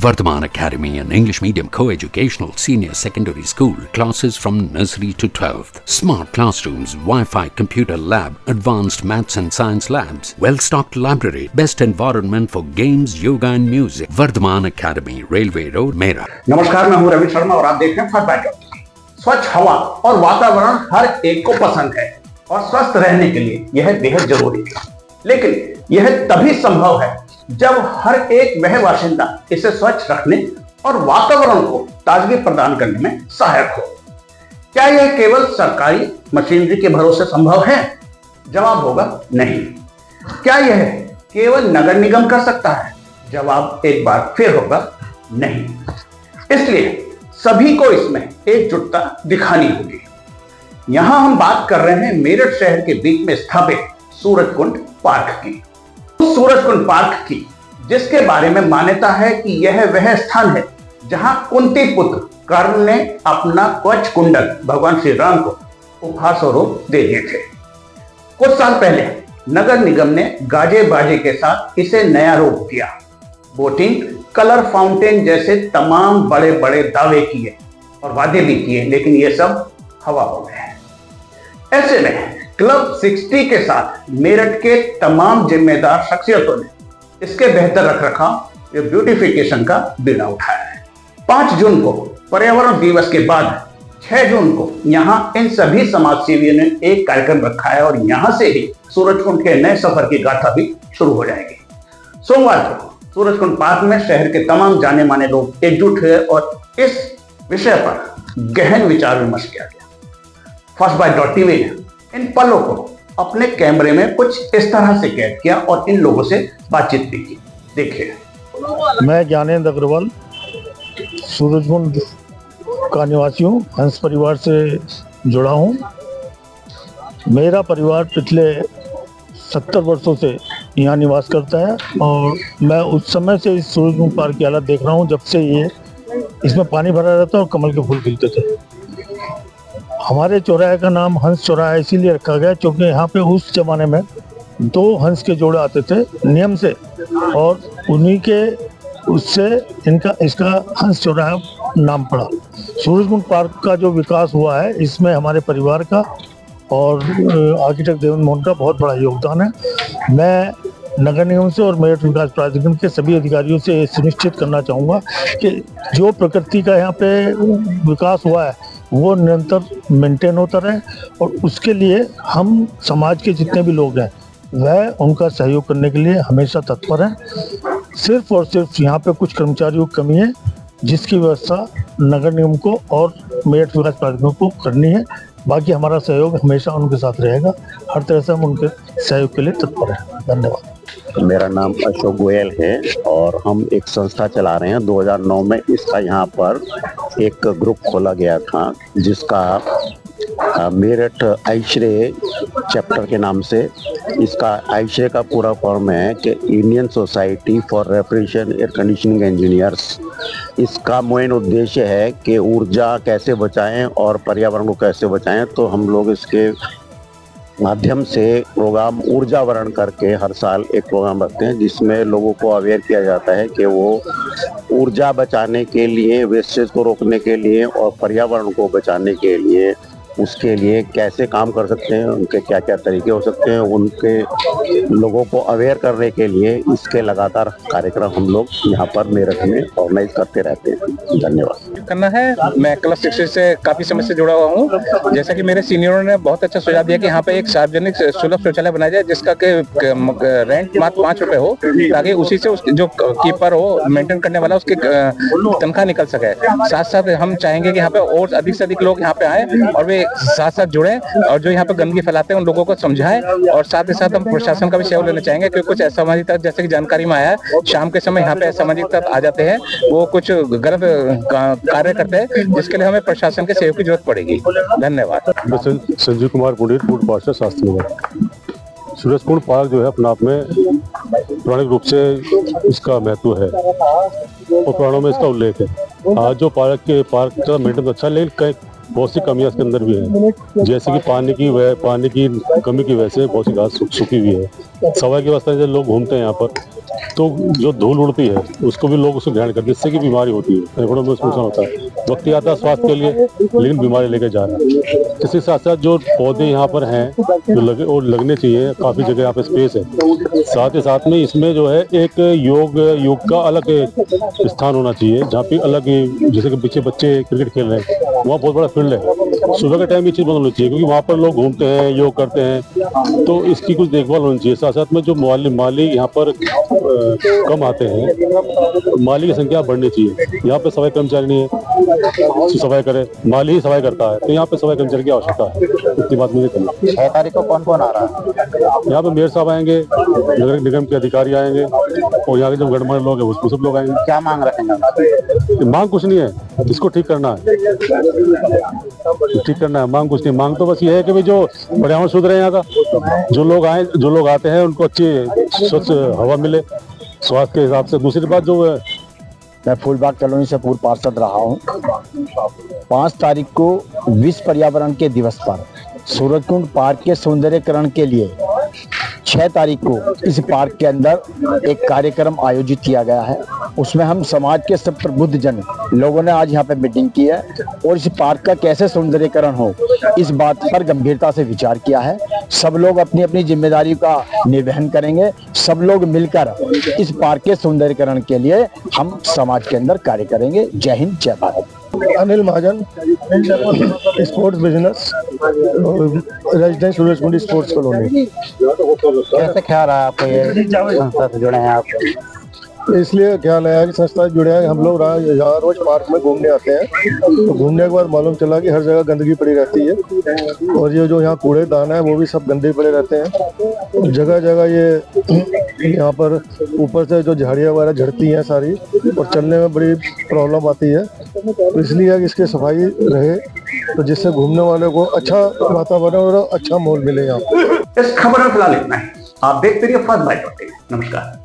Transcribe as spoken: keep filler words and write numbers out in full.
Vardhaman Academy, an English medium co-educational senior secondary school, classes from nursery to twelfth, smart classrooms, Wi-Fi computer lab, advanced maths and science labs, well-stocked library, best environment for games, yoga and music. Vardhaman Academy, Railway Road, Mera. नमस्कार, मैं हूं रवि शर्मा और आप देख रहे हैं first bite. स्वच्छ हवा और वातावरण हर एक को पसंद है और स्वस्थ रहने के लिए यह बेहद जरूरी है, लेकिन यह तभी संभव है जब हर एक वह बाशिंदा इसे स्वच्छ रखने और वातावरण को ताजगी प्रदान करने में सहायक हो। क्या यह केवल सरकारी मशीनरी के भरोसे संभव है? जवाब होगा नहीं। क्या यह केवल नगर निगम कर सकता है? जवाब एक बार फिर होगा नहीं। इसलिए सभी को इसमें एकजुटता दिखानी होगी। यहां हम बात कर रहे हैं मेरठ शहर के बीच में स्थापित सूरजकुंड पार्क की। सूरजकुंड पार्क की, जिसके बारे में मान्यता है कि यह वह स्थान है जहां कुंती पुत्र कर्ण ने अपना कवच कुंडल भगवान श्री राम को उपहार स्वरूप दे दिए थे। कुछ साल पहले नगर निगम ने गाजे बाजे के साथ इसे नया रूप दिया। बोटिंग, कलर फाउंटेन जैसे तमाम बड़े बड़े दावे किए और वादे भी किए, लेकिन ये सब हवा हो गए। ऐसे में क्लब साठ के साथ मेरठ के तमाम जिम्मेदार शख्सियतों ने इसके बेहतर रखरखाव या ब्यूटिफिकेशन का बीड़ा उठाया है। पांच जून को पर्यावरण दिवस के बाद छह जून को यहां इन सभी समाजसेवियों ने एक कार्यक्रम रखा है और यहां से ही सूरजकुंड के नए सफर की गाथा भी शुरू हो जाएगी। सोमवार को सूरजकुंड पार्क में शहर के तमाम जाने माने लोग एकजुट हुए और इस विषय पर गहन विचार विमर्श किया गया। फर्स्ट बाइट डॉट टीवी ने इन पलों को अपने कैमरे में कुछ इस तरह से कैद किया और इन लोगों से बातचीत भी की। देखिए। मैं ज्ञानेंद्र अग्रवाल सूरजकुंड का निवासी हूँ, हंस परिवार से जुड़ा हूँ। मेरा परिवार पिछले सत्तर वर्षों से यहाँ निवास करता है और मैं उस समय से इस सूरजकुंड पार्क की हालत देख रहा हूँ जब से ये इसमें पानी भरा रहता और कमल के फूल खिलते थे। हमारे चौराहे का नाम हंस चौराहा इसीलिए रखा गया क्योंकि यहाँ पे उस जमाने में दो हंस के जोड़े आते थे नियम से और उन्हीं के उससे इनका इसका हंस चौराहा नाम पड़ा। सूरजकुंड पार्क का जो विकास हुआ है इसमें हमारे परिवार का और आर्किटेक्ट देवेंद्र मोहन का बहुत बड़ा योगदान है। मैं नगर निगम से और मेरठ विकास प्राधिकरण के सभी अधिकारियों से ये सुनिश्चित करना चाहूँगा कि जो प्रकृति का यहाँ पे विकास हुआ है वो निरंतर मेंटेन होता रहे और उसके लिए हम समाज के जितने भी लोग हैं वह उनका सहयोग करने के लिए हमेशा तत्पर हैं। सिर्फ और सिर्फ यहाँ पे कुछ कर्मचारियों की कमी है जिसकी व्यवस्था नगर निगम को और मेरठ विकास प्राधिकरण को करनी है। बाकी हमारा सहयोग हमेशा उनके साथ रहेगा। हर तरह से हम उनके सहयोग के लिए तत्पर हैं। धन्यवाद। मेरा नाम अशोक गोयल है और हम एक संस्था चला रहे हैं। दो हज़ार नौ में इसका यहाँ पर एक ग्रुप खोला गया था जिसका मेरठ आइश्रे चैप्टर के नाम से। इसका आइश्रे का पूरा फॉर्म है कि Indian society for refrigeration air conditioning engineers. इसका मेन उद्देश्य है कि ऊर्जा कैसे बचाएं और पर्यावरण को कैसे बचाएं। तो हम लोग इसके माध्यम से प्रोग्राम ऊर्जावरण करके हर साल एक प्रोग्राम रखते हैं जिसमें लोगों को अवेयर किया जाता है कि वो ऊर्जा बचाने के लिए, वेस्टेज को रोकने के लिए और पर्यावरण को बचाने के लिए उसके लिए कैसे काम कर सकते हैं, उनके क्या क्या तरीके हो सकते हैं, उनके लोगों को अवेयर करने के लिए इसके लगातार कार्यक्रम हम लोग यहाँ पर मेरठ में ऑर्गेनाइज करते रहते हैं। धन्यवाद। करना है। मैं क्लब साठ से काफी समय से जुड़ा हुआ हूँ। जैसा कि मेरे सीनियरों ने बहुत अच्छा सुझाव दिया कि यहाँ पे एक सार्वजनिक सुलभ शौचालय बनाया जाए जिसका रेंट मात्र पाँच रुपए हो ताकि उसी से उस जो कीपर हो, मेंटेन करने वाला, उसकी तनख्वाह निकल सके। साथ साथ हम चाहेंगे कि यहाँ पे और अधिक से अधिक लोग यहाँ पे आए और वे साथ साथ जुड़े और जो यहाँ पे गंदगी फैलाते हैं उन लोगों को समझाएं। और साथ ही साथ हम प्रशासन का भी सहयोग लेना चाहेंगे क्योंकि कुछ असामाजिक तत्व, जैसे कि जानकारी में आया है, शाम के समय यहाँ पे असामाजिक तत्व आ जाते हैं, वो कुछ गलत कार्य करते हैं जिसके लिए हमें प्रशासन के सहयोग की जरूरत पड़ेगी। धन्यवाद। संजीव कुमार पुंडीर, पूर्व पार्षद शास्त्री नगर। सूरजकुंड पार्क जो है अपने आप में पौराणिक रूप से इसका महत्व है और पुराणों में इसका उल्लेख है। आज जो पार्क के पार्क का मेंटेन अच्छा, लेकिन बहुत सी कमियां इसके अंदर भी हैं, जैसे कि पानी की वह पानी की कमी की वजह से बहुत सी घास सूखी हुई है। सवाई की व्यवस्था जब लोग घूमते हैं यहाँ पर तो जो धूल उड़ती है उसको भी लोग उसको ग्रहण करते हैं, जिससे कि बीमारी होती है, फेफड़ों में उसमें नुकसान होता है। वक्त आता है स्वास्थ्य के लिए, लेकिन बीमारी लेकर जा रहा है। इसके साथ साथ जो पौधे यहाँ पर हैं जो लगे और लगने चाहिए, काफ़ी जगह यहाँ पे स्पेस है। साथ ही साथ में इसमें जो है एक योग योग का अलग स्थान होना चाहिए, जहाँ पे अलग, जैसे कि पीछे बच्चे क्रिकेट खेल रहे हैं, वहाँ बहुत बड़ा फील्ड है। सुबह के टाइम ये चीज़ बदलनी चाहिए, क्योंकि वहाँ पर लोग घूमते हैं, योग करते हैं, तो इसकी कुछ देखभाल होनी चाहिए। साथ साथ में जो माली माली यहाँ पर कम आते हैं, माली की संख्या बढ़नी चाहिए। यहाँ पे सफाई कर्मचारी नहीं है सफाई करे, माली ही सफाई करता है, तो यहाँ पे सफाई कर्मचारी की आवश्यकता है। इतनी बात मुझे करनी। छह तारीख को कौन कौन आ रहा है? यहाँ पे मेयर साहब आएंगे, नगर निगम के अधिकारी आएंगे, और यहाँ के जो गणमान्य लोग हैं उसको सब लोग आएंगे। क्या मांग रखेंगे? मांग कुछ नहीं है, इसको ठीक करना है, ठीक करना है। मांग कुछ नहीं, मांग तो बस ये है कि भाई जो पर्यावरण शुद्ध रहे यहाँ का, जो लोग आए जो लोग आते हैं उनको अच्छी स्वच्छ हवा मिले स्वास्थ्य के हिसाब से। दूसरी बात जो है, मैं फूलबाग कॉलोनी से पूर्व पार्षद रहा हूँ। पाँच तारीख को विश्व पर्यावरण के दिवस पर सूरजकुंड पार्क के सौंदर्यकरण के लिए छह तारीख को इस पार्क के अंदर एक कार्यक्रम आयोजित किया गया है। उसमें हम समाज के सब प्रबुद्ध जन लोगों ने आज यहाँ पे मीटिंग की है और इस पार्क का कैसे सौंदर्यकरण हो इस बात पर गंभीरता से विचार किया है। सब लोग अपनी अपनी जिम्मेदारी का निर्वहन करेंगे। सब लोग मिलकर इस पार्क के सौंदर्यकरण के लिए हम समाज के अंदर कार्य करेंगे। जय हिंद, जय Bharat. Anil Mahajan, sports business, residence Surajkund sports colony. कैसे ख्याल आया आपको ये संस्था से जुड़े हैं आप? इसलिए ख्याल आया कि संस्था जुड़े हैं। हम लोग यहाँ रोज पार्क में घूमने आते हैं, तो घूमने के बाद मालूम चला कि हर जगह गंदगी पड़ी रहती है, और ये जो यहाँ कूड़ेदान है वो भी सब गंदे पड़े रहते हैं। जगह जगह ये यहाँ पर ऊपर से जो झाड़ियाँ वगैरह झड़ती हैं सारी, और चलने में बड़ी प्रॉब्लम आती है। तो इसलिए कि इसकी सफाई रहे, तो जिससे घूमने वाले को अच्छा वातावरण और अच्छा माहौल मिले यहाँ। इस खबर में फिलहाल इतना ही। आप देखते रहिए फास्ट बाइट। नमस्कार।